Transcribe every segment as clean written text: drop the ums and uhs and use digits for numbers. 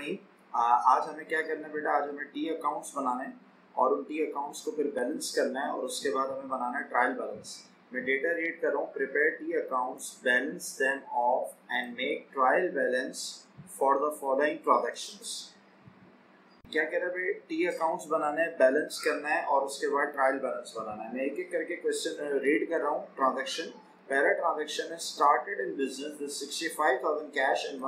रहीम। आज हमें क्या करना है बेटा, आज हमें टी अकाउंट्स बनाने हैं और उन टी अकाउंट्स को फिर बैलेंस करना है और उसके बाद हमें बनाना है ट्रायल बैलेंस। मैं डेटा रीड कर रहा हूँ, prepare T accounts, balance them off and make trial balance for the following transactions. क्या कह रहा है भाई, टी अकाउंट्स बनाना है, बैलेंस करना है और उसके बाद ट्रायल बैलेंस बनाना है। मैं एक एक करके क्वेश्चन रीड कर रहा हूँ। ट्रांजैक्शन, पहला ट्रांजैक्शन है started in business with 65,000 cash and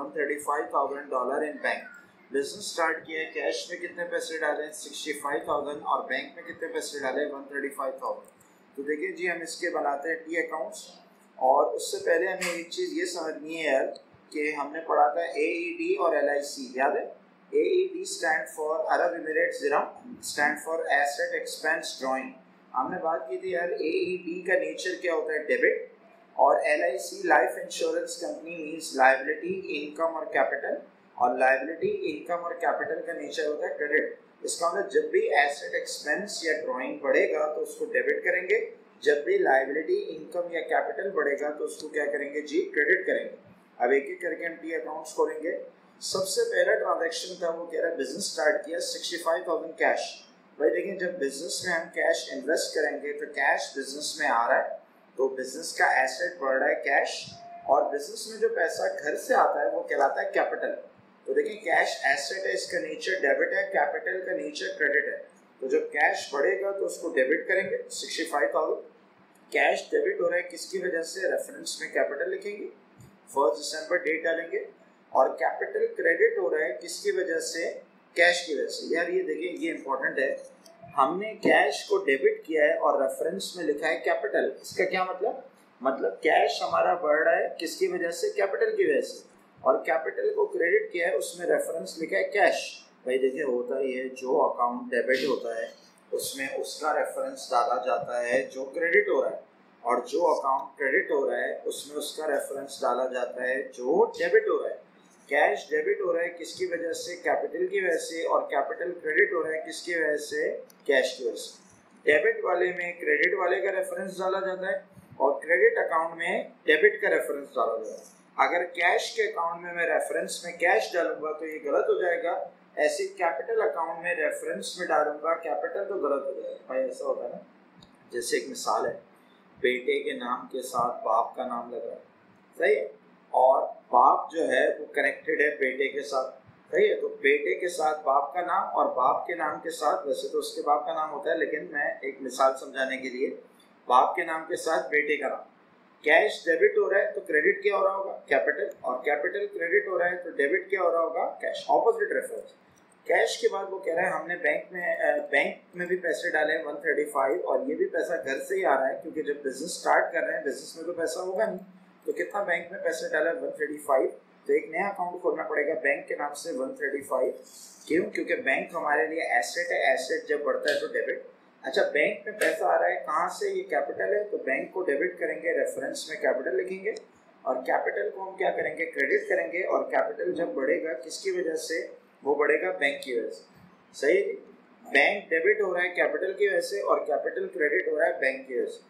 $135,000 in bank. Business start किया है, कैश में कितने पैसे डाले 65,000 और बैंक में कितने पैसे डाले 135,000। तो देखिए जी, हम इसके बनाते हैं टी अकाउंट्स। और उससे पहले हमें एक चीज़ ये समझनी है यार कि हमने पढ़ा था AED और LIC, याद है? AED stand for Arab Emirates dirham, stand for asset expense drawing. हमने बात की थी यार AED का नेचर क्या होता है, डेबिट, और LIC life insurance company means liability, income और कैपिटल, और लायबिलिटी, इनकम और कैपिटल का नेचर होता है क्रेडिट। इसका मतलब जब भी एसेट एक्सपेंस या ड्राइंग बढ़ेगा तो उसको डेबिट करेंगे, जब भी लायबिलिटी, इनकम या कैपिटल बढ़ेगा तो उसको क्या करेंगे जी, क्रेडिट करेंगे। अब एक एक करके हम टी अकाउंट्स खोलेंगे। सबसे पहला ट्रांजैक्शन था, वो कह रहा है बिजनेस स्टार्ट किया 65,000 कैश। भाई देखिए, जब बिजनेस में हम कैश इन्वेस्ट करेंगे तो कैश बिजनेस में आ रहा है, तो बिजनेस का एसेट बढ़ रहा है कैश, और बिजनेस में जो पैसा घर से आता है वो कहलाता है कैपिटल। तो देखिए, कैश एसेट है, इसका नेचर डेबिट है, कैपिटल का नेचर क्रेडिट है। तो जब कैश बढ़ेगा तो उसको डेबिट करेंगे 65,000। कैश डेबिट हो रहा है किसकी वजह से, रेफरेंस में कैपिटल लिखेंगे, 1 दिसंबर डेट डालेंगे। और कैपिटल क्रेडिट हो रहा है किसकी वजह से, कैश की वजह से। यार ये देखिए, ये इंपॉर्टेंट है, हमने कैश को डेबिट किया है और रेफरेंस में लिखा है कैपिटल। इसका क्या मतलब कैश हमारा बढ़ रहा है किसकी वजह से, कैपिटल की वजह से, और कैपिटल को क्रेडिट किया है, उसमें रेफरेंस लिखा है कैश। भाई देखिए, होता ही है, जो अकाउंट डेबिट होता है उसमें उसका रेफरेंस डाला जाता है जो क्रेडिट हो रहा है, और जो अकाउंट क्रेडिट हो रहा है उसमें उसका रेफरेंस डाला जाता है जो डेबिट हो रहा है। कैश डेबिट हो रहा है किसकी वजह से, कैपिटल की वजह से, और कैपिटल क्रेडिट हो रहा है किसकी वजह से, कैश की वजह से। डेबिट वाले में क्रेडिट वाले का रेफरेंस डाला जाता है और क्रेडिट अकाउंट में डेबिट का रेफरेंस डाला जाता है। अगर कैश के अकाउंट में मैं रेफरेंस में कैश डालूंगा तो ये गलत हो जाएगा, ऐसे कैपिटल अकाउंट में रेफरेंस में डालूंगा कैपिटल तो गलत हो जाएगा। भाई ऐसा होता है ना, जैसे एक मिसाल है, बेटे के नाम के साथ बाप का नाम लग रहा है, सही है, और बाप जो है वो कनेक्टेड है बेटे के साथ, सही है, तो बेटे के साथ बाप का नाम और बाप के नाम के साथ, वैसे तो उसके बाप का नाम होता है लेकिन मैं एक मिसाल समझाने के लिए, बाप के नाम के साथ बेटे का नाम। कैश डेबिट हो रहा है तो क्रेडिट क्या हो रहा होगा, कैपिटल, और कैपिटल क्रेडिट हो रहा है तो डेबिट क्या हो रहा होगा, कैश। Opposite reference. कैश के बाद वो कह रहा है हमने बैंक में भी पैसे डाले 135, और ये भी पैसा घर से ही आ रहा है क्योंकि जब बिजनेस स्टार्ट कर रहे हैं बिजनेस में तो पैसा होगा नहीं, तो कितना बैंक में पैसे डाला 135, तो एक नया अकाउंट खोलना पड़ेगा बैंक के नाम से 135। क्यों? क्योंकि बैंक हमारे लिए एसेट है, एसेट जब बढ़ता है तो डेबिट। अच्छा, बैंक में पैसा आ रहा है कहाँ से, ये कैपिटल है, तो बैंक को डेबिट करेंगे, रेफरेंस में कैपिटल लिखेंगे, और कैपिटल को हम क्या करेंगे, क्रेडिट करेंगे, और कैपिटल जब बढ़ेगा किसकी वजह से, वो बढ़ेगा बैंक की वजह से, सही है। बैंक डेबिट हो रहा है कैपिटल की वजह से और कैपिटल क्रेडिट हो रहा है बैंक की वजह से।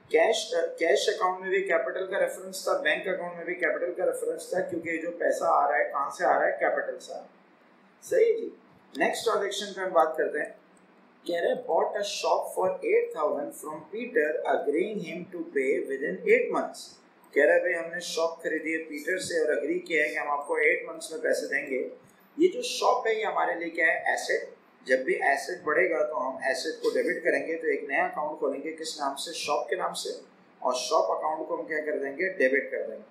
कैश अकाउंट में भी कैपिटल का रेफरेंस था, बैंक अकाउंट में भी कैपिटल का रेफरेंस था, क्योंकि जो पैसा आ रहा है कहाँ से आ रहा है, कैपिटल से आ रहा है, सही जी। नेक्स्ट ट्रांजैक्शन पे हम बात करते हैं। कह रहे bought a shop for 8,000 from Peter, agreeing him to pay within 8 months। कह रहे भाई हमने शॉप खरीदी है पीटर से और अग्री किया है कि हम आपको 8 months में पैसे देंगे। ये जो शॉप है ये हमारे लिए क्या है, एसेट। जब भी एसेट बढ़ेगा तो हम एसेट को डेबिट करेंगे, तो एक नया अकाउंट खोलेंगे, किस नाम से, शॉप के नाम से, और शॉप अकाउंट को हम क्या कर देंगे, डेबिट कर देंगे।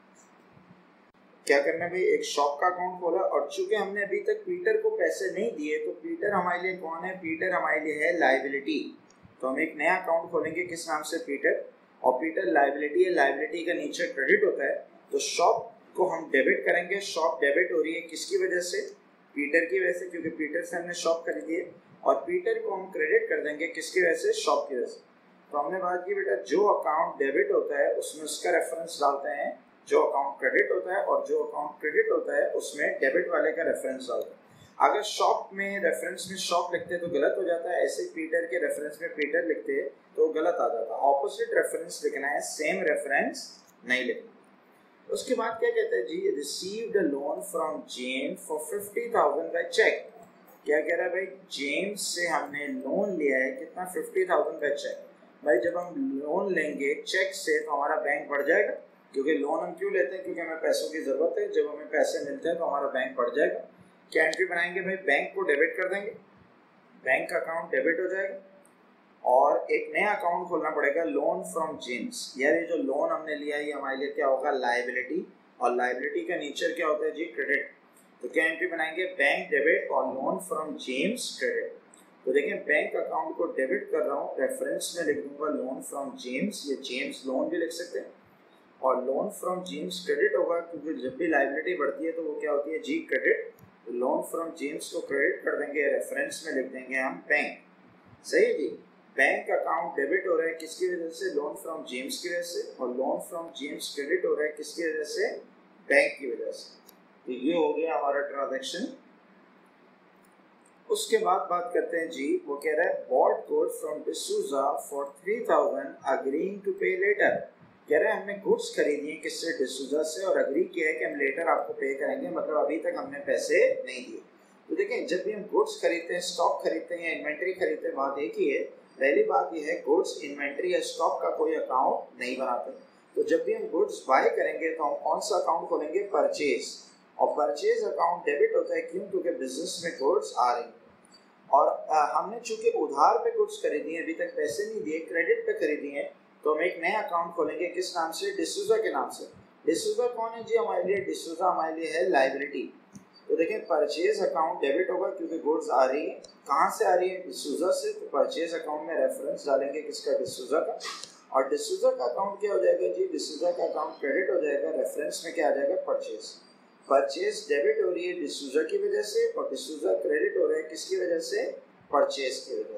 क्या करना है भाई, एक शॉप का अकाउंट खोला, और चूंकि हमने अभी तक पीटर को पैसे नहीं दिए तो पीटर हमारे लिए कौन है, पीटर हमारे लिए है लायबिलिटी। तो हम एक नया अकाउंट खोलेंगे किस नाम से, पीटर, और पीटर लायबिलिटी है, लायबिलिटी का नीचे क्रेडिट होता है, तो शॉप को हम डेबिट करेंगे। शॉप डेबिट हो रही है किसकी वजह से, पीटर की वजह से, क्योंकि पीटर से हमने शॉप खरीदी है, और पीटर को हम क्रेडिट कर देंगे किसकी वजह से, शॉप की वजह से। तो हमने बात की बेटा, जो अकाउंट डेबिट होता है उसमें उसका रेफरेंस डालते हैं, जो अकाउंट क्रेडिट होता है, और जो अकाउंट क्रेडिट होता है उसमें डेबिट वाले का रेफरेंस डालते हैं। अगर शॉप में रेफरेंस में शॉप लिखते हैं तो गलत हो जाता है, ऐसे पीटर के रेफरेंस में पीटर लिखते हैं तो गलत आ जाता है। ऑपोजिट रेफरेंस लिखना है, सेम रेफरेंस नहीं लिखना। उसके बाद क्या कहते हैं जी, received a loan from James for 50,000 by cheque. क्या कह रहा है भाई, जेम्स से हमने लोन लिया है, कितना, 50,000 बाय चेक। भाई जब हम लोन लेंगे चेक से तो हमारा बैंक बढ़ जाएगा, क्योंकि लोन हम क्यों लेते हैं, क्योंकि हमें पैसों की ज़रूरत है। जब हमें पैसे मिलते हैं तो हमारा बैंक बढ़ जाएगा। क्या एंट्री बनाएंगे भाई, बैंक को डेबिट कर देंगे, बैंक अकाउंट डेबिट हो जाएगा और एक नया अकाउंट खोलना पड़ेगा, लोन फ्रॉम जेम्स। यार ये जो लोन हमने लिया है ये हमारे लिए क्या होगा, लाइबिलिटी, और लाइबिलिटी का नेचर क्या होता है जी, क्रेडिट। तो क्या एंट्री बनाएंगे, बैंक डेबिट और लोन फ्रॉम जेम्स क्रेडिट। तो देखिए बैंक अकाउंट को डेबिट कर रहा हूँ, रेफरेंस में लिख दूंगा लोन फ्रॉम जेम्स, ये जेम्स लोन भी लिख सकते हैं, और लोन फ्रॉम जेम्स क्रेडिट होगा, क्योंकि जब भी लाइबिलिटी बढ़ती है तो वो क्या होती है जी, क्रेडिट। तो लोन फ्रॉम जेम्स को क्रेडिट कर देंगे, रेफरेंस में लिख देंगे हम बैंक। सही है जी, बैंक अकाउंट डेबिट हो रहा है किसकी वजह से, लोन फ्रॉम जेम्स की वजह से, और लोन फ्रॉम जेम्स क्रेडिट हो रहा है किसकी वजह से, बैंक की वजह से। तो ये हो गया हमारा ट्रांजैक्शन। उसके बाद बात करते हैं जी, वो कह रहा है bought goods from D'Souza for 3,000 agreeing to pay later. कह रहा है हमने गुड्स खरीदी है किससे, डिसूजा से, और अग्री किया है कि हम लेटर आपको पे करेंगे, मतलब अभी तक हमने पैसे नहीं दिए। तो देखें जब भी हम गुड्स खरीदते हैं, स्टॉक खरीदते हैं या इन्वेंट्री खरीदते हैं, बात एक ही है। पहली बात यह है, गुड्स, इन्वेंट्री या स्टॉक का कोई अकाउंट नहीं बनाते। तो जब भी हम गुड्स बाय करेंगे तो हम कौन सा अकाउंट खोलेंगे, परचेज। और परचेज अकाउंट डेबिट होता है, क्यों, क्योंकि बिजनेस में गुड्स आ रही हैं। और हमने चूंकि उधार पे गुड्स खरीदी है, अभी तक पैसे नहीं दिए, क्रेडिट पे खरीदी है, तो हम एक नया अकाउंट खोलेंगे, किस नाम से, डिसूजा के नाम से। डिसूजा कौन है जी हमारे लिए, डिसूजा हमारे लिए है लाइबिलिटी। तो देखें परचेज अकाउंट डेबिट होगा क्योंकि गुड्स आ रही है, कहाँ से आ रही है, डिसूजा से। तो परचेज अकाउंट में रेफरेंस डालेंगे किसका, डिसूजा का, और डिसूजा का अकाउंट क्या हो जाएगा जी, डिसूजा का अकाउंट क्रेडिट हो जाएगा, रेफरेंस में क्या आ जाएगा, परचेज। परचेज डेबिट हो रही है डिसूजा की वजह से, और डिसूजा क्रेडिट हो रहा है किसकी वजह से, परचेज की वजह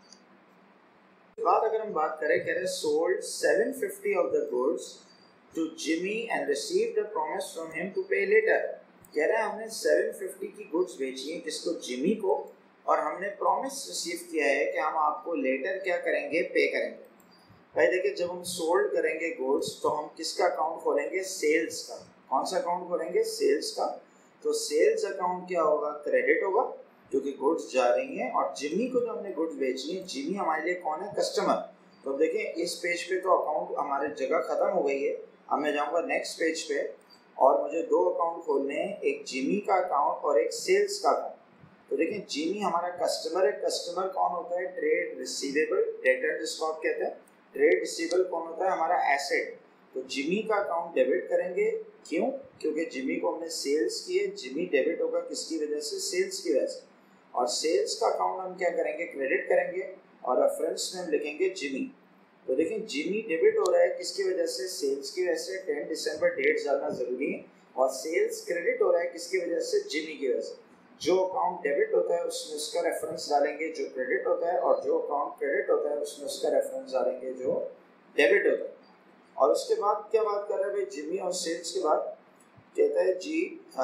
से। बाद अगर हम बात करें, कह रहे sold 750 of the goods to Jimmy and received a promise from him to pay later. कह रहे हैं हमने 750 की गुड्स बेची हैं किसको, जिमी को, और हमने प्रॉमिस रिसीव किया है कि हम आपको लेटर क्या करेंगे, पे करेंगे। भाई देखिए जब हम सोल्ड करेंगे गुड्स तो हम किसका अकाउंट खोलेंगे, सेल्स का। कौन सा अकाउंट खोलेंगे, सेल्स का। तो सेल्स अकाउंट क्या होगा, क्रेडिट होगा, क्योंकि गुड्स जा रही हैं। और जिमी को जो हमने गुड्स बेची है, जिमी हमारे लिए कौन है, कस्टमर। तो अब देखें इस पेज पे तो अकाउंट हमारी जगह खत्म हो गई है। अब मैं जाऊंगा नेक्स्ट पेज पे और मुझे दो अकाउंट खोलने हैं, एक जिमी का अकाउंट और एक सेल्स का अकाउंट। तो देखें जिमी हमारा कस्टमर है, कस्टमर कौन होता है, ट्रेड रिसीवेबल, डेटर जिसको आप कहते हैं। ट्रेड रिसीवेबल कौन होता है, हमारा एसेट। तो जिमी का अकाउंट डेबिट करेंगे, क्यों, क्योंकि जिमी को हमने सेल्स की है, जिमी डेबिट होगा किसकी वजह से, सेल्स की वजह से। और सेल्स का अकाउंट हम क्या करेंगे, क्रेडिट करेंगे, और रेफरेंस में हम लिखेंगे जिमी। तो देखिए जिमी डेबिट हो रहा है किसकी वजह से, सेल्स की वजह से। 10 दिसंबर डेट डालना जरूरी है। और सेल्स क्रेडिट हो रहा है किसकी वजह से, जिमी की वजह से। जो अकाउंट डेबिट होता है उसमें उसका रेफरेंस डालेंगे जो क्रेडिट होता है, और जो अकाउंट क्रेडिट होता है उसमें उसका रेफरेंस डालेंगे जो डेबिट होता है। और उसके बाद क्या बात कर रहे हैं भाई, जिमी और सेल्स के बाद कहता है जी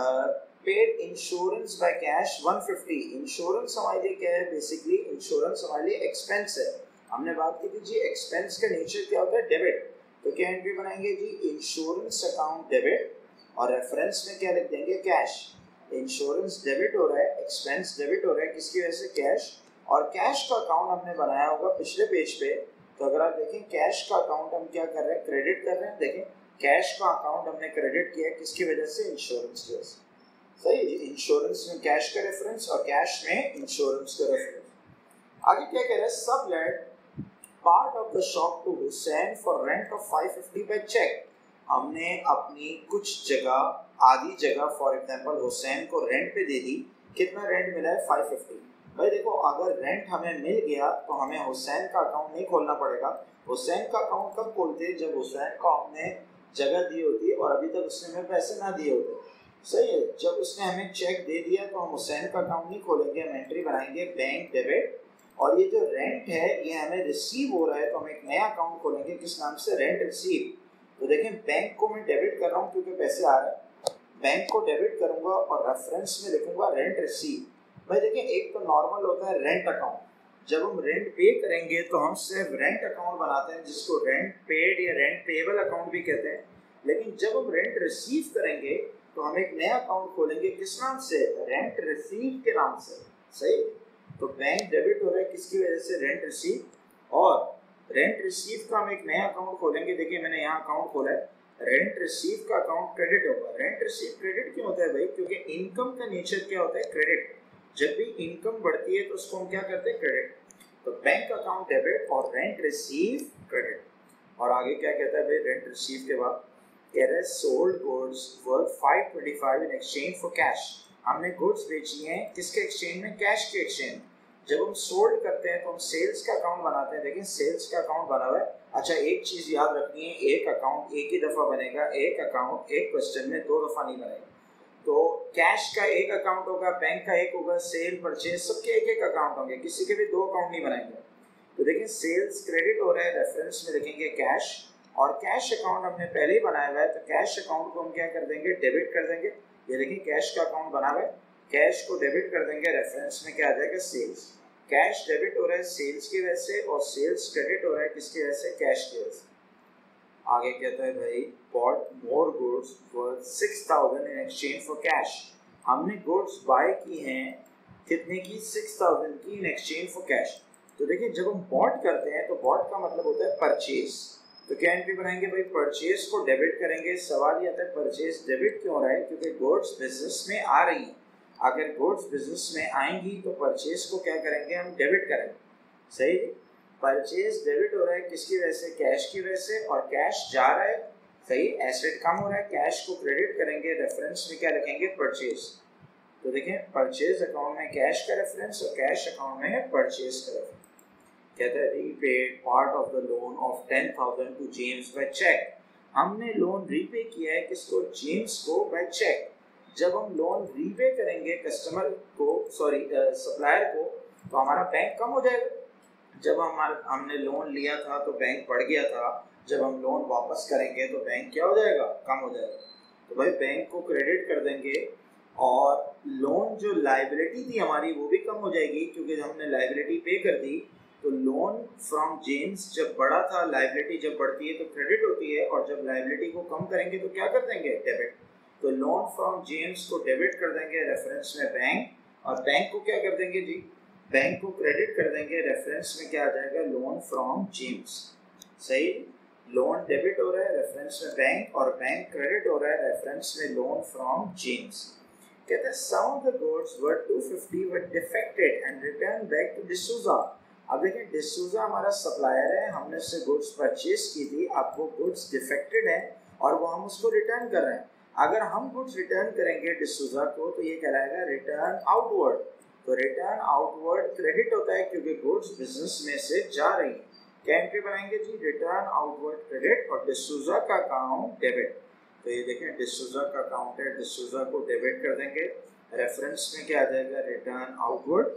paid insurance by cash 150। Insurance हमारे लिए क्या है, बेसिकली इंश्योरेंस हमारे लिए एक्सपेंस है। हमने बात की थी जी एक्सपेंस का नेचर क्या होता है, डेबिट। तो क्या एंट्री बनाएंगे जी, इंश्योरेंस अकाउंट डेबिट, और रेफरेंस में क्या लिख देंगे, कैश। इंश्योरेंस डेबिट हो रहा है, एक्सपेंस डेबिट हो रहा है किसकी वजह से, कैश। और कैश का अकाउंट हमने बनाया होगा पिछले पेज पे। तो अगर आप देखें कैश का अकाउंट हम क्या कर रहे हैं, क्रेडिट कर रहे हैं। देखें कैश का अकाउंट हमने क्रेडिट किया किसकी वजह से, इंश्योरेंस की वजह से। सही, इंश्योरेंस में कैश का रेफरेंस और कैश में इंश्योरेंस का रेफरेंस। आगे क्या कह रहे हैं, sublet part of the shop to Hussain for rent of 550 by cheque. हमने अपनी कुछ जगह, आधी जगह फॉर एग्जांपल हुसैन को रेंट पे दे दी। कितना रेंट मिला है, 550। भाई देखो अगर रेंट हमें मिल गया तो हमें हुसैन का अकाउंट नहीं खोलना पड़ेगा। हुसैन का अकाउंट कब खोलते हैं, जब हुसैन को हमने जगह दी होती है और अभी तक उसने हमें पैसे ना दिए होते। सही है, जब उसने हमें चेक दे दिया तो हम हुसैन का अकाउंट नहीं खोलेंगे, हम एंट्री बनाएंगे बैंक डेबिट। और ये जो रेंट है ये हमें रिसीव हो रहा है, तो हम एक नया अकाउंट खोलेंगे किस नाम से, रेंट रिसीव। तो देखें बैंक को मैं डेबिट कर रहा हूँ क्योंकि पैसे आ रहे हैं, बैंक को डेबिट करूंगा और रेफरेंस में लिखूंगा रेंट रिसीव। भाई देखिए एक तो नॉर्मल होता है रेंट अकाउंट, जब हम रेंट पे करेंगे तो हम सिर्फ रेंट अकाउंट बनाते हैं जिसको रेंट पेड या रेंट पेएबल अकाउंट भी कहते हैं। लेकिन जब हम रेंट रिसीव करेंगे तो हम एक नया अकाउंट खोलेंगे, किस नाम से? रेंट रिसीव के नाम से। सही। तो बैंक डेबिट हो रहा है किसकी वजह से? Rent receive. और रेंट रिसीव का हम एक नया अकाउंट खोलेंगे। देखिए मैंने यहाँ अकाउंट खोला है, रेंट रिसीव का अकाउंट क्रेडिट होगा। रेंट रिसीव क्रेडिट क्यों होता है भाई? क्योंकि इनकम का नेचर क्या होता है? क्रेडिट। जब भी इनकम बढ़ती है तो उसको हम क्या करते हैं? क्रेडिट। तो बैंक अकाउंट डेबिट और रेंट रिसीव क्रेडिट। और आगे क्या कहता है भाई रेंट रिसीव के बाद? कह रहा है sold goods worth 525 in exchange for cash. हमने गुड्स बेची हैं किसके एक्सचेंज में? कैश के एक्सचेंज। जब हम सोल्ड करते हैं तो हम सेल्स का अकाउंट बनाते हैं। देखिए सेल्स का अकाउंट बना हुआ है। अच्छा एक चीज याद रखनी है, एक अकाउंट एक ही दफा बनेगा, एक अकाउंट एक क्वेश्चन में 2 दफा नहीं बनेगा। तो कैश का एक अकाउंट होगा, बैंक का एक होगा, सेल परचेज सबके एक एक अकाउंट होंगे, किसी के भी 2 अकाउंट नहीं बनाएंगे। तो देखिए सेल्स क्रेडिट हो रहा है, रेफरेंस में लिखेंगे कैश, और कैश अकाउंट हमने पहले ही बनाया हुआ है तो कैश अकाउंट को हम क्या कर देंगे? डेबिट कर देंगे। ये देखिए कैश का अकाउंट बना हुआ है, कैश को डेबिट कर देंगे, रेफरेंस में क्या आ जाएगा? सेल्स। कैश डेबिट हो रहा है सेल्स की वजह से और सेल्स क्रेडिट हो रहा है किसकी वजह से? कैश की वजह से। आगे कहता है भाई bought more goods worth 6,000 in exchange for cash। हमने गुड्स बाय की हैं कितने की? 6,000 की इन एक्सचेंज फॉर कैश। तो देखिए जब हम बॉट करते हैं तो बॉट का मतलब होता है परचेज। तो क्या एंट्री बनाएंगे भाई? परचेज को डेबिट करेंगे। सवाल ये आता है परचेज डेबिट क्यों हो रहा है? क्योंकि गुड्स बिजनेस में आ रही हैं। अगर गुड्स बिजनेस में आएंगी तो परचेज को क्या करेंगे? हम डेबिट करेंगे। सही। परचेज डेबिट हो रहा है किसकी वजह से? कैश की वजह से, और कैश जा रहा है। सही। एसेट कम हो रहा है, कैश को क्रेडिट करेंगे, रेफरेंस में क्या लिखेंगे? परचेज। तो देखें परचेज अकाउंट में कैश का रेफरेंस और कैश अकाउंट में है परचेज का रेफरेंस। कहता है repaid part of the loan of 10,000 to James by cheque. हमने लोन रीपे किया है किसको? जेम्स को बाय चेक। जब हम लोन रीपे करेंगे कस्टमर को, सॉरी सप्लायर को, तो हमारा बैंक कम हो जाएगा। जब हमने लोन लिया था तो बैंक बढ़ गया था, जब हम लोन वापस करेंगे तो बैंक क्या हो जाएगा? कम हो जाएगा। तो भाई बैंक को क्रेडिट कर देंगे और लोन जो लाइबिलिटी थी हमारी वो भी कम हो जाएगी, क्योंकि हमने लाइबिलिटी पे कर दी। तो लोन फ्रॉम जेम्स जब बढ़ा था, लाइबिलिटी जब बढ़ती है तो क्रेडिट होती है, और जब लाइबिलिटी को कम करेंगे तो क्या कर देंगे? डेबिट। तो लोन फ्रॉम जेम्स को डेबिट कर देंगे, रेफरेंस में बैंक, और बैंक को क्या कर देंगे जी? बैंक को क्रेडिट कर देंगे, रेफरेंस में क्या आ जाएगा? Loan from James. सही। लोन डेबिट हो रहा है, रेफरेंस में बैंक, और बैंक क्रेडिट हो रहा है, रेफरेंस में लोन फ्रॉम जेम्स। कहते हैं some of the goods were 250 were defected and returned back to D'Souza। अब देखिए D'Souza हमारा सप्लायर है, हमने उससे गुड्स परचेज की थी, अब वो गुड्स डिफेक्टेड है और वो हम उसको रिटर्न कर रहे हैं। अगर हम गुड्स रिटर्न करेंगे D'Souza को तो ये कहलाएगा रिटर्न आउटवर्ड। तो रिटर्न आउटवर्ड क्रेडिट होता है क्योंकि गुड्स बिजनेस में से जा रही है। क्या एंट्री बनाएंगे जी? रिटर्न आउटवर्ड क्रेडिट, और D'Souza का अकाउंट डेबिट। तो ये देखें D'Souza का अकाउंट है, D'Souza को डेबिट कर देंगे, रेफरेंस में क्या आ जाएगा? रिटर्न आउटवर्ड,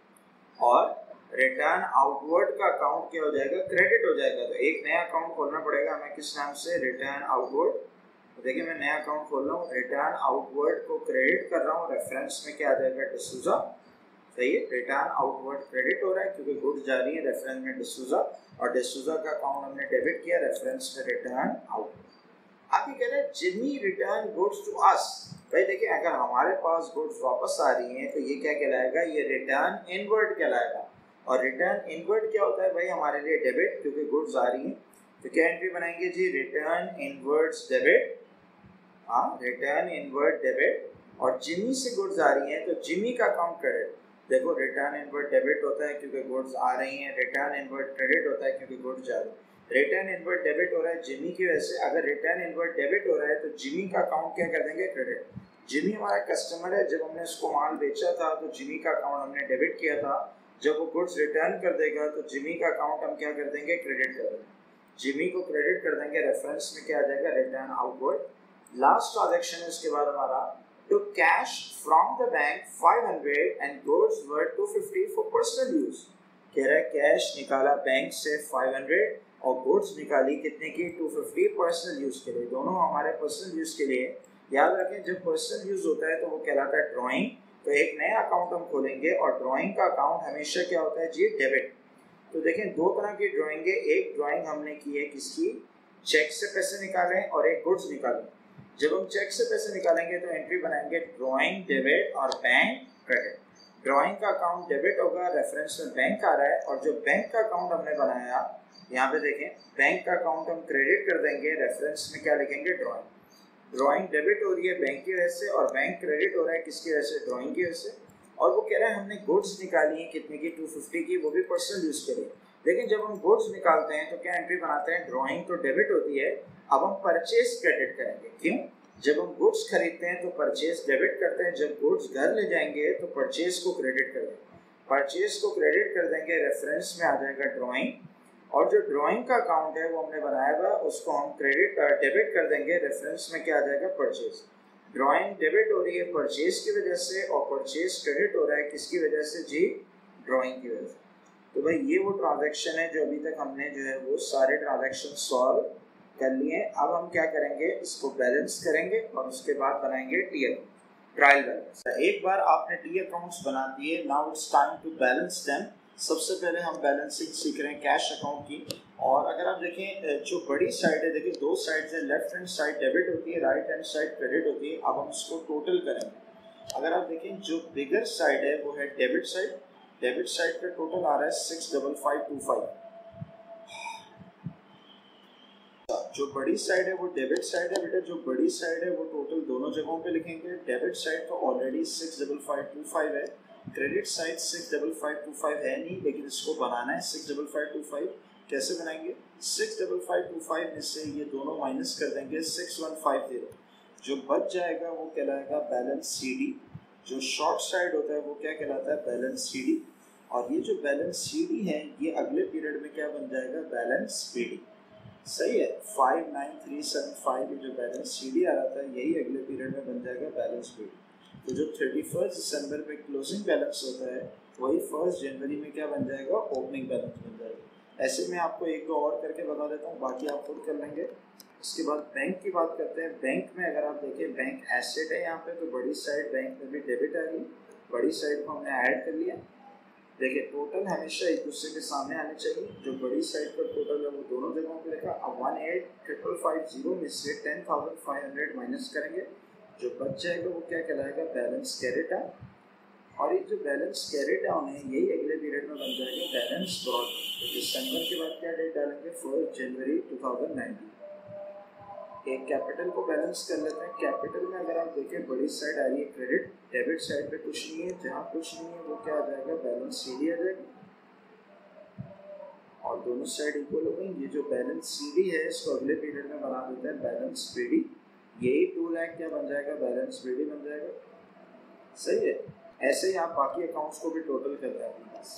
और रिटर्न आउटवर्ड का अकाउंट क्या हो जाएगा? क्रेडिट हो जाएगा। तो एक नया अकाउंट खोलना पड़ेगा हमें, किस नाम से? Return outward. तो देखिए मैं नया अकाउंट खोल रहा हूँ, रिटर्न आउटवर्ड को क्रेडिट कर रहा हूँ, रेफरेंस में क्या आ जाएगा? D'Souza। सही है। रिटर्न आउटवर्ड क्रेडिट हो रहा है क्योंकि गुड्स जा रही है, रेफरेंस में D'Souza, और D'Souza का अकाउंट हमने डेबिट किया, रेफरेंस में रिटर्न आउटवर्ड। आगे कह रहे हैं Jimmy return goods to us. भाई देखिए अगर हमारे पास गुड्स वापस आ रही हैं तो ये क्या कहलाएगा? ये रिटर्न इनवर्ड कहलाएगा। और रिटर्न इनवर्ड क्या होता है भाई? हमारे लिए डेबिट, क्योंकि गुड्स आ रही हैं। तो क्या एंट्री बनाएंगे जी? Return inwards debit. हाँ, रिटर्न इनवर्ड डेबिट, और जिमी से गुड्स आ रही हैं तो जिमी का अकाउंट क्रेडिट। देखो रिटर्न इनवर्ड डेबिट होता है क्योंकि गुड्स आ रही हैं, रिटर्न इनवर्ड क्रेडिट होता है क्योंकि गुड्स जा रही है। रिटर्न इनवर्ड डेबिट हो रहा है जिमी की वजह से। अगर रिटर्न इनवर्ड डेबिट हो रहा है तो जिमी का अकाउंट क्या कर देंगे? क्रेडिट। जिमी हमारा कस्टमर है, जब हमने उसको माल बेचा था तो जिमी का अकाउंट हमने डेबिट किया था। जब वो गुड्स रिटर्न कर देगा तो जिमी का अकाउंट हम क्या कर देंगे? क्रेडिट कर देंगे। जिमी को क्रेडिट कर देंगे, रेफरेंस में क्या आ जाएगा? Return outward. लास्ट ट्रांजैक्शन है उसके बाद हमारा took cash from the bank 500 and goods were 250 for personal use। कह रहा है कैश निकाला बैंक से 500 और गुड्स निकाली कितने की? 250 पर्सनल यूज के लिए। दोनों हमारे पर्सनल यूज के लिए। याद रखें जब पर्सनल यूज होता है तो वो कहलाता है ड्राइंग। तो एक नया अकाउंट हम खोलेंगे और ड्राइंग का अकाउंट हमेशा क्या होता है जी? डेबिट। तो देखें दो तरह की ड्राइंग है। एक ड्राइंग हमने की है किसकी? चेक से पैसे निकालें और एक गुड्स निकालें। जब हम चेक से पैसे निकालेंगे तो एंट्री बनाएंगे ड्राइंग डेबिट और बैंक क्रेडिट। ड्राइंग का अकाउंट डेबिट होगा, रेफरेंस में बैंक आ रहा है, और जो बैंक का अकाउंट हमने बनाया यहाँ पे देखें, बैंक का अकाउंट हम क्रेडिट कर देंगे, रेफरेंस में क्या लिखेंगे, ड्राइंग। ड्राइंग डेबिट हो रही है बैंक की वजह से और बैंक क्रेडिट हो रहा है किसकी वजह से, ड्राइंग की वजह से। और वो कह रहा है हमने गुड्स निकाली है कितने की, 250 की, वो भी पर्सनल यूज के लिए। लेकिन जब हम गुड्स निकालते हैं तो क्या एंट्री बनाते हैं, ड्राइंग तो डेबिट होती है, अब हम परचेज क्रेडिट करेंगे। क्यों? जब हम गुड्स खरीदते हैं तो परचेज डेबिट करते हैं, जब गुड्स घर ले जाएंगे तो परचेज को क्रेडिट कर देंगे। परचेज को क्रेडिट कर देंगे, रेफरेंस में आ जाएगा ड्राइंग, और जो ड्राइंग का अकाउंट है वो हमने बनाया हुआ उसको हम क्रेडिट डेबिट कर देंगे, रेफरेंस में क्या आ जाएगा, परचेज। ड्राइंग डेबिट हो रही है परचेज की वजह से और परचेज क्रेडिट हो रहा है किसकी वजह से जी, ड्राइंग की वजह से। तो भाई ये वो ट्रांजैक्शन है जो अभी तक हमने जो है वो सारे ट्रांजैक्शन सॉल्व कर लिए। अब हम क्या करेंगे, इसको बैलेंस करेंगे और उसके बाद बनाएंगे टी अकाउंट, ट्रायल बैलेंस। एक बार आपने टी अकाउंट्स बना दिए, now it's time to balance them. सबसे पहले हम बैलेंसिंग सीख रहे हैं कैश अकाउंट की। और अगर आप देखें जो बड़ी साइड है, देखिए दो साइड है, लेफ्ट हैंड साइड डेबिट होती है, राइट हैंड साइड क्रेडिट होती है। अब हम इसको टोटल करेंगे। अगर आप देखें जो बिगर साइड है वो है डेबिट साइड, डेबिट साइड पे टोटल आ रहा है 65525। जो बड़ी साइड है वो डेबिट साइड है बेटा, जो बड़ी साइड है वो टोटल दोनों जगहों पे लिखेंगे। डेबिट साइड तो ऑलरेडी 65525 है, क्रेडिट साइड 65525 है नहीं, लेकिन इसको बनाना है 65525। कैसे बनाएंगे, 65525 में से ये दोनों माइनस कर देंगे 6150। जो बच जाएगा वो कहलाएगा बैलेंस सीडी। जो शॉर्ट साइड होता है वो क्या कहलाता है, बैलेंस सीडी। और ये जो बैलेंस सीडी है ये अगले पीरियड में क्या बन जाएगा, बैलेंस बीडी। सही है, 59375 जो बैलेंस सीडी आ रहा था यही अगले पीरियड में बन जाएगा बैलेंस बीडी। तो जो 31 दिसंबर पे क्लोजिंग बैलेंस होता है वही 1 जनवरी में क्या बन जाएगा, ओपनिंग बैलेंस बन जाएगा। ऐसे में आपको एक दो और करके बता देता हूँ, बाकी आप खुद कर लेंगे। इसके बाद बैंक की बात करते हैं। बैंक में अगर आप देखें बैंक एसेट है यहाँ पे, तो बड़ी साइड बैंक में भी डेबिट आ गई, बड़ी साइड को हमने ऐड कर लिया। देखिए टोटल हमेशा एक दूसरे के सामने आने चाहिए। जो बड़ी साइड का टोटल है वो दोनों जगहों पे लिखा। अब 18550 में से 10,500 माइनस करेंगे, जो बच जाएगा वो क्या कहलाएगा, बैलेंस कैरी डाउन। और ये जो बैलेंस कैरी डाउन है यही अगले पीरियड में बन जाएगा बैलेंस ब्रॉड। तो दिसंबर के बाद क्या डेट डालेंगे, 1 जनवरी 2019। एक कैपिटल को बैलेंस कर लेते हैं। कैपिटल में अगर आप देखें बड़ी साइड आ रही है क्रेडिट, डेबिट साइड पे कुछ नहीं है, जहाँ कुछ नहीं है वो क्या आ जाएगा, बैलेंस सीडी आ जाएगा। और दोनों साइड इक्वल हो गई। ये जो बैलेंस सीडी है इसको अगले पीरियड में बना देते हैं बैलेंस बीडी। यही 2 लाख क्या बन जाएगा, बैलेंस बीडी बन जाएगा। सही है, ऐसे ही आप बाकी अकाउंट्स को भी टोटल कर रहे हैं अपने पास।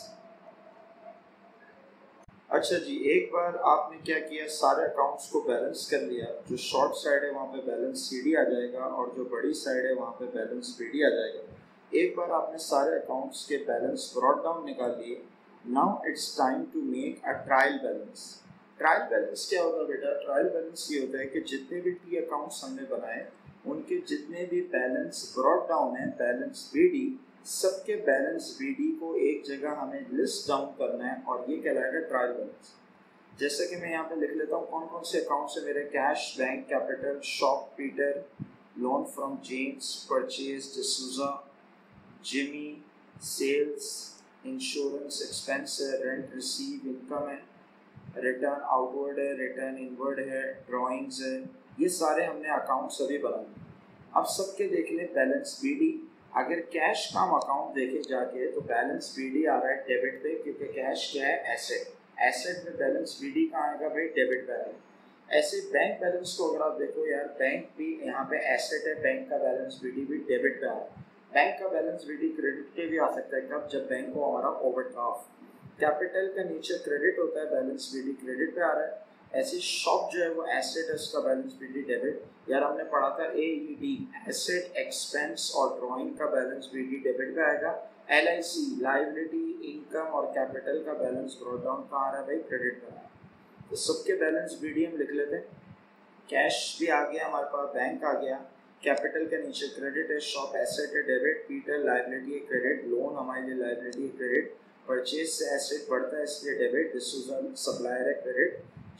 अच्छा जी, एक बार आपने क्या किया, सारे अकाउंट्स को बैलेंस कर लिया। जो शॉर्ट साइड है वहाँ पे बैलेंस सीडी आ जाएगा और जो बड़ी साइड है वहाँ पे बैलेंस बीडी आ जाएगा। एक बार आपने सारे अकाउंट्स के बैलेंस ब्रॉट डाउन निकाल लिए। Now it's time to make a trial balance. Trial balance क्या होता है बेटा, ट्रायल बैलेंस ये होता है कि जितने भी टी अकाउंट्स हमने बनाए उनके जितने भी बैलेंस ब्रॉट डाउन है, बैलेंस बीडी, सबके बैलेंस बीडी को एक जगह हमें लिस्ट डाउन करना है और ये कहलाएगा ट्रायल बैलेंस। जैसे कि मैं यहाँ पे लिख लेता हूँ कौन कौन से अकाउंट्स है मेरे, cash, bank, capital, shop Peter, loan from James, purchase D'Souza, Jimmy, sales, insurance expense है, रेंट रिसीव इनकम है, रिटर्न आउटवर्ड है, रिटर्न इनवर्ड है, ड्राइंग्स है। ये सारे हमने अकाउंट्स अभी बनाए। अब सबके देख लें बैलेंस बीडी। अगर कैश का हम अकाउंट देखें जाके तो बैलेंस बीडी आ रहा है डेबिट पे, क्योंकि कैश क्या है, एसेट। एसेट में बैलेंस बीडी कहाँ आएगा भाई, डेबिट पे आएगा। ऐसे बैंक बैलेंस को अगर आप देखो यार, बैंक भी यहाँ पे एसेट है, बैंक का बैलेंस बीडी भी डेबिट पे आ रहा है। बैंक का बैलेंस बीडी क्रेडिट पे भी आ सकता है, कब, जब बैंक को हमारा ओवरड्राफ्ट। कैपिटल का नीचे क्रेडिट होता है, बैलेंस बीडी क्रेडिट पे आ रहा है। ऐसी शॉप जो है वो एसेट है, उसका बैलेंस बीडी डेबिट। यार हमने पढ़ा था AED, एसेट, एक्सपेंस और ड्राइंग का बैलेंस बीडी डेबिट पे आएगा। LIC, लाइबिलिटी, इनकम और कैपिटल का बैलेंस ब्रॉट डाउन कहाँ आ रहा है भाई, क्रेडिट पे आ रहा है। तो सबके बैलेंस बीडी हम लिख लेते हैं। कैश भी आ गया हमारे पास, बैंक आ गया, कैपिटल के नीचे क्रेडिट है, शॉप एसेट है डेबिट, पीटर लाइबिलिटी है क्रेडिट, लोन हमारे लिए लाइबिलिटी है क्रेडिट, परचेज से एसेट बढ़ता है इसलिए डेबिट, डिसूजा सप्लायर है क्रेडिट,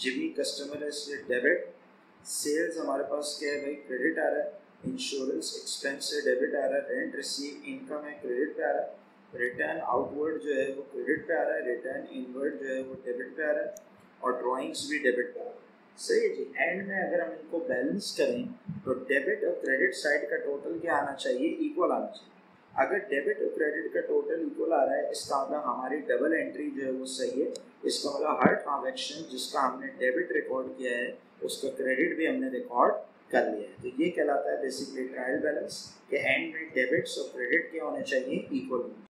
जिमी कस्टमर है इसलिए डेबिट, सेल्स हमारे पास क्या है भाई क्रेडिट आ रहा है, इंश्योरेंस एक्सपेंस से डेबिट आ रहा है, रेंट रिसीव इनकम है क्रेडिट पे आ रहा है, रिटर्न आउटवर्ड जो है वो क्रेडिट पे आ रहा है, रिटर्न इनवर्ड जो है वो डेबिट पे आ रहा है, और ड्राइंग्स भी डेबिट पे आ रहा है। सही है जी। एंड में अगर हम इनको बैलेंस करें तो डेबिट और क्रेडिट साइड का टोटल क्या आना चाहिए, इक्वल आना चाहिए। अगर डेबिट और क्रेडिट का टोटल इक्वल आ रहा है इसका मतलब हमारी डबल एंट्री जो है वो सही है। इसका मतलब हर ट्रांजैक्शन जिसका हमने डेबिट रिकॉर्ड किया है उसका क्रेडिट भी हमने रिकॉर्ड कर लिया है। तो ये कहलाता है बेसिकली ट्रायल बैलेंस के एंड में डेबिट्स और क्रेडिट क्या होने चाहिए, इक्वल होने चाहिए।